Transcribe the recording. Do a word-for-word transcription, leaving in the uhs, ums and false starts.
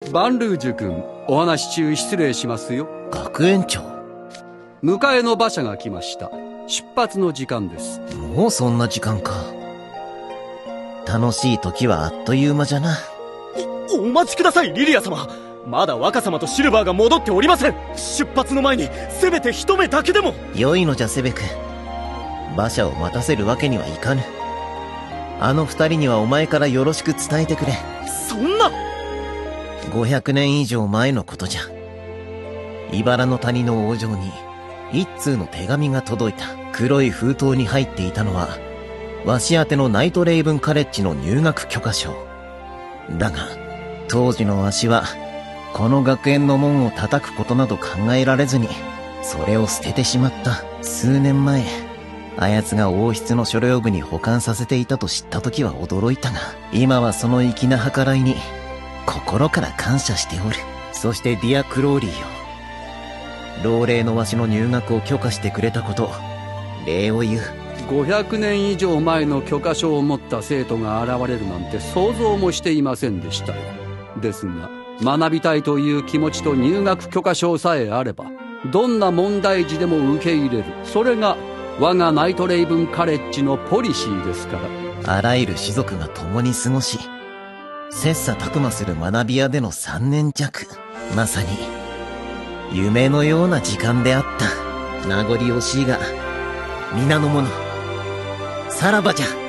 バンルージュ君、お話中失礼しますよ。 学園長。 迎えの馬車が来ました。出発の時間です。 もうそんな時間か。楽しい時はあっという間じゃな。 お、お待ちください、リリア様。まだ若様とシルバーが戻っておりません。出発の前にせめて一目だけでも。 良いのじゃセベク。馬車を待たせるわけにはいかぬ。あの二人にはお前からよろしく伝えてくれ。 そんなごひゃくねん以上前のことじゃ。茨の谷の王城に一通の手紙が届いた。黒い封筒に入っていたのはわし宛てのナイトレイブンカレッジの入学許可証だが、当時のわしはこの学園の門を叩くことなど考えられずにそれを捨ててしまった。数年前あやつが王室の書類部に保管させていたと知った時は驚いたが、今はその粋な計らいに心から感謝しておる。そしてディア・クローリーよ、老齢のわしの入学を許可してくれたこと、礼を言う。 ごひゃくねん以上前の許可証を持った生徒が現れるなんて想像もしていませんでしたよ。ですが学びたいという気持ちと入学許可証さえあればどんな問題児でも受け入れる。それが我がナイトレイブンカレッジのポリシーですから。 あらゆる種族が共に過ごし切磋琢磨する学び屋でのさんねん弱、まさに夢のような時間であった。名残惜しいが皆の者さらばじゃ。